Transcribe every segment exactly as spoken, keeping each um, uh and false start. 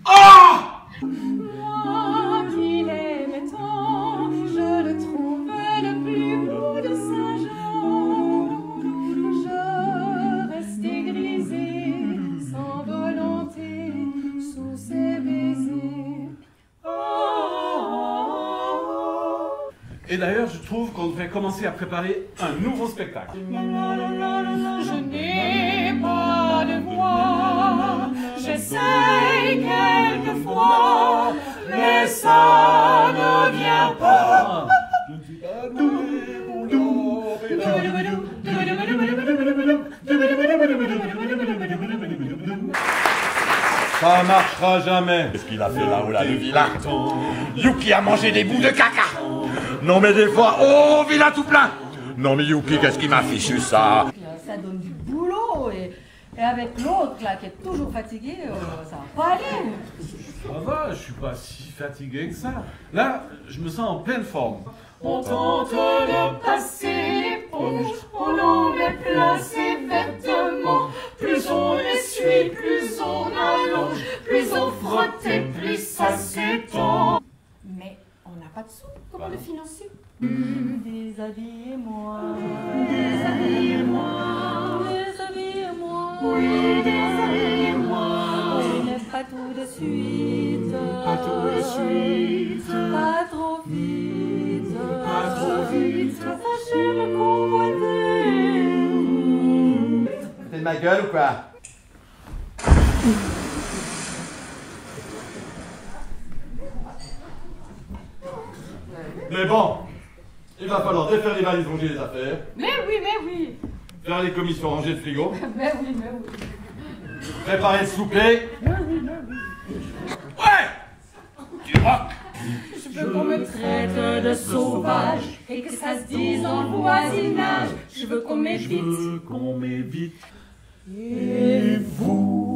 Ah! Moi qui l'aimais tant, je le trouve le plus beau de Saint-Jean. Je restais grisée, sans volonté, sous ses baisers. Oh. Et d'ailleurs, je trouve qu'on devrait commencer à préparer un nouveau spectacle. Je n'ai pas de voix, j'essaye quelquefois, mais ça ne vient pas. Je ne suis pas doué pour l'opéra. Ça marchera jamais. Qu'est-ce qu'il a fait là-haut, là, le vilain? Youpi a mangé des bouts de caca. Non mais des fois, oh, vilain tout plein. Non mais Youpi, qu'est-ce qu'il m'a fichu ça? Ça donne du boulot et, et avec l'autre là qui est toujours fatigué, euh, ça va pas aller. Ça va, je suis pas si fatigué que ça. Là, je me sens en pleine forme. On tente de passer l'éponge, on en met plein ses vêtements. Plus on essuie, plus on allonge, plus on frotte et plus ça s'étend. Mais on n'a pas de sous, comment le financer? Déshabillez-moi, Déshabillez-moi, déshabillez-moi, oui, déshabillez-moi. Oui, mais pas tout de suite, Pas tout de suite, pas trop vite, pas trop vite. Sachez me convoiter. T'es de ma gueule ou quoi? Mais bon, il va falloir défaire les valises, ranger les affaires, Mais oui, mais oui, faire les commissions, ranger le frigo, mais oui, mais oui. préparer le souper. Ouais! Du rock! Je veux qu'on me traite de sauvage et que ça se dise en voisinage. Je veux qu'on m'évite. Qu'on m'évite. Et vous?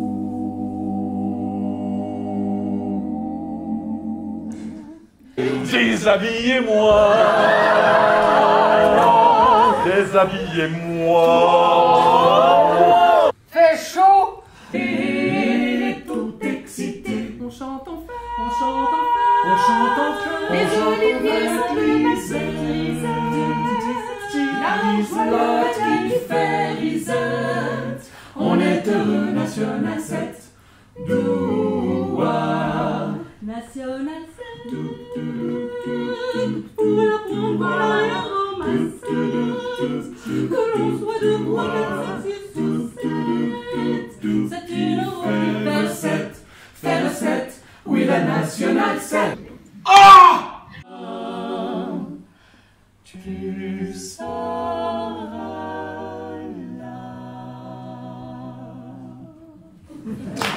Déshabillez-moi! Déshabillez-moi! Fait chaud et tout excité. On chante en fait, on chante en fait, On chante en fait. les oliviers sont de la joie qui fait risette. On est heureux, National sept. Douar. National sept, Pour la prendre à la ramasse. Que l'on soit de trois, quatre, cinq, six, sept. C'est une rue vers sept. Faire le sept, oui, la National sept. Ah! Tu seras là.